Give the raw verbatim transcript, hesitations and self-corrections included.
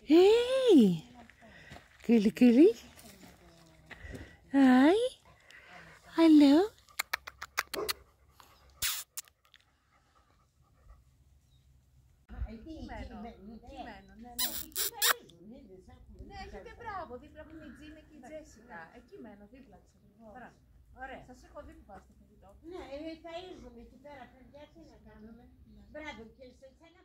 Hey, Kili Kili. Hi. Hallo. Κείμενο, κείμενο, ναι, ναι. Ναι, έχετε μπράβο, δίπλα μου είναι η Τζίνα και η Τζέσικα. Εκεί μένω, δίπλα της ακριβώς. Ωραία. Σας έχω δει που πάστε στο φαγητό. Ναι, θα ήρθουμε εκεί πέρα, παιδιά, τι να κάνουμε. Μπράβο, και σε εσένα